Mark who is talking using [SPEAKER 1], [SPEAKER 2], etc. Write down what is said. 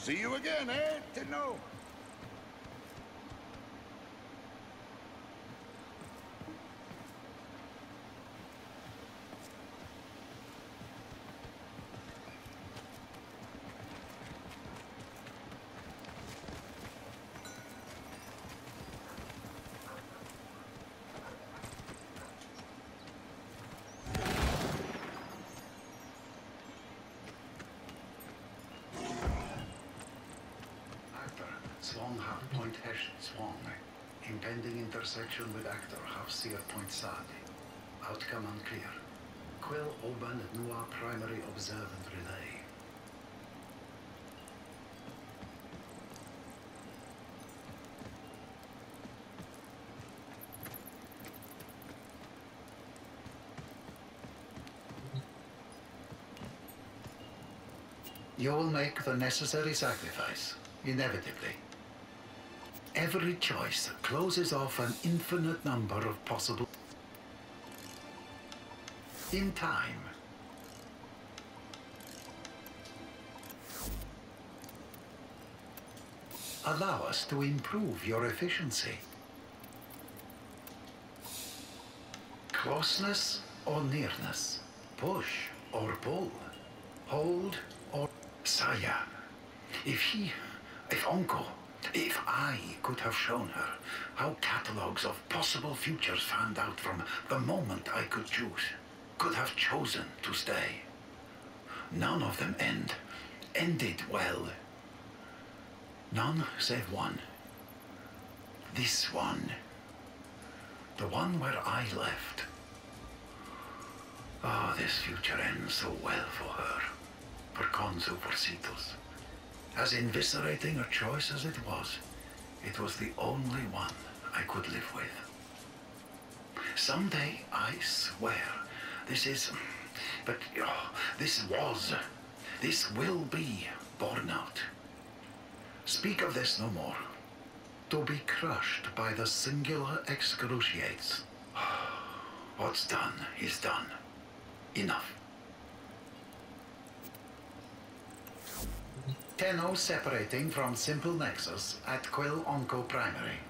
[SPEAKER 1] See you again, eh, Tenno?
[SPEAKER 2] Swang Hardpoint Hesh Swang. Impending intersection with Actor Hafsir Point Sadi. Outcome unclear. Quill Oban Nua Primary Observant Relay. You'll make the necessary sacrifice, inevitably. Every choice closes off an infinite number of possible... In time. Allow us to improve your efficiency. Closeness or nearness, push or pull, hold or... Saya, if Onko, if I could have shown her how catalogs of possible futures fanned out from the moment I could choose, could have chosen to stay. None of them ended well. None save one. This one. The one where I left. Ah, this future ends so well for her. For Konzu Forcitos. As inviscerating a choice as it was the only one I could live with. Someday, I swear, this will be borne out. Speak of this no more. To be crushed by the singular excruciates. What's done is done. Enough. Tenno separating from Simple Nexus at Quill Onco Primary.